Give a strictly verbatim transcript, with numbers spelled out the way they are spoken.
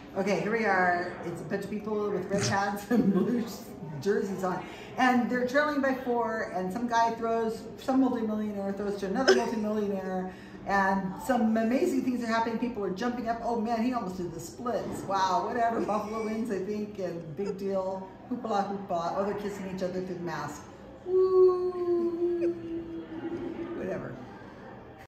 Okay, here we are. It's a bunch of people with red hats and blue jerseys on. And they're trailing by four, and some guy throws, some multimillionaire throws to another multimillionaire, and some amazing things are happening. People are jumping up. Oh man, he almost did the splits. Wow, whatever. Buffalo wins, I think, and big deal. Hoopla hoopla. Oh, they're kissing each other through the mask. Woo. Whatever.